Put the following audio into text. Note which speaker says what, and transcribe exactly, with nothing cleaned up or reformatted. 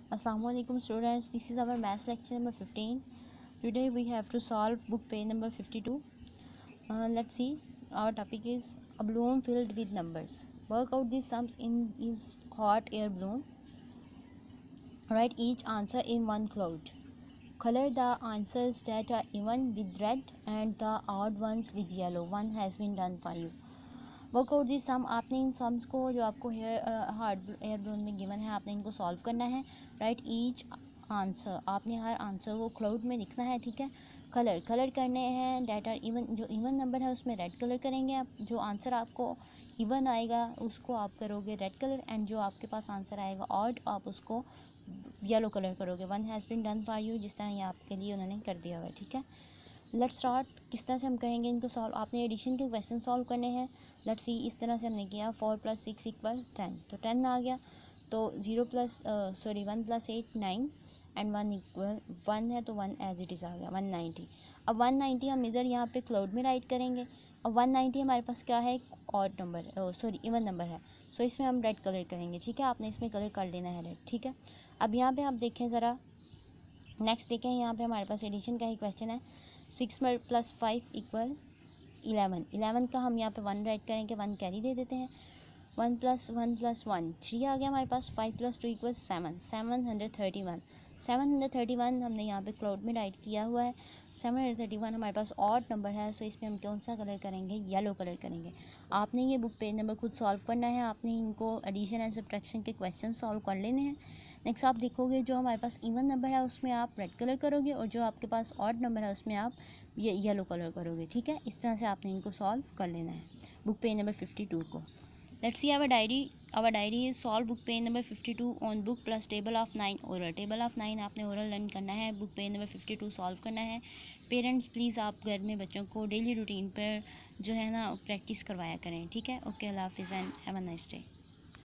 Speaker 1: Assalamualaikum students, this is our maths lecture number fifteen. Today we have to solve book page number fifty-two. Uh, let's see, our topic is a balloon filled with numbers. Work out the sums in is hot air balloon. Write each answer in one cloud. Color the answers that are even with red and the odd ones with yellow. One has been done for you. Work out the sum, आपने इन sums को जो आपको hot air balloon में given है आपने इनको solve करना है. राइट ईच आंसर, आपने हर आंसर को क्लाउड में लिखना है. ठीक है. कलर कलर करने हैं डेट आर इवन, जो इवन नंबर है उसमें रेड कलर करेंगे आप. जो आंसर आपको इवन आएगा उसको आप करोगे रेड कलर, एंड जो आपके पास आंसर आएगा ऑड आप उसको येलो कलर करोगे. One has been done for you, जिस तरह ये आपके लिए उन्होंने कर दिया हुआ है. ठीक है. Let's start. किस तरह से हम कहेंगे इनको सॉल्व. आपने एडिशन के क्वेश्चन सॉल्व करने हैं. लेट्स सी, इस तरह से हमने किया. Four plus six equal ten, तो टेन आ गया. तो zero plus sorry one plus eight nine and one equal one है, तो वन एज इट इज़ आ गया वन नाइन्टी. अब वन नाइन्टी हम इधर यहाँ पे क्लाउड में राइट करेंगे. अब वन नाइन्टी हमारे पास क्या है, odd number, sorry even number है. सो इसमें हम रेड कलर करेंगे. ठीक है. आपने इसमें कलर कर लेना है रेड. ठीक है. अब यहाँ पे आप देखें ज़रा, नेक्स्ट देखें, यहाँ पे हमारे पास एडिशन का ही क्वेश्चन है. Six plus five equal eleven. Eleven का हम यहाँ पे वन राइट करेंगे, वन कैरी दे देते हैं. One plus one plus one three आ गया हमारे पास. Five plus two equal seven. Seven hundred thirty one. Seven hundred thirty one हमने यहाँ पे क्लाउड में राइट किया हुआ है. सेवन हंड्रेड थर्टी वन हमारे पास ऑड नंबर है, सो इसमें हम कौन सा कलर करेंगे, येलो कलर करेंगे. आपने ये बुक पेज नंबर खुद सॉल्व करना है. आपने इनको एडिशन एंड सब्ट्रैक्शन के क्वेश्चन सॉल्व कर लेने हैं. नेक्स्ट आप देखोगे जो हमारे पास इवन नंबर है उसमें आप रेड कलर करोगे, और जो आपके पास ऑड नंबर है उसमें आप ये येलो कलर करोगे. ठीक है. इस तरह से आपने इनको सॉल्व कर लेना है book page number fifty two को. Let's see our diary. Our diary is solve book page number fifty two on book plus table of nine oral. Table of nine आपने ओरल लर्न करना है. Book page number fifty two solve करना है. Parents please आप घर में बच्चों को डेली रूटीन पर जो है ना प्रैक्टिस करवाया करें. ठीक है. ओके, अल्लाह हाफिज़ and have a nice day.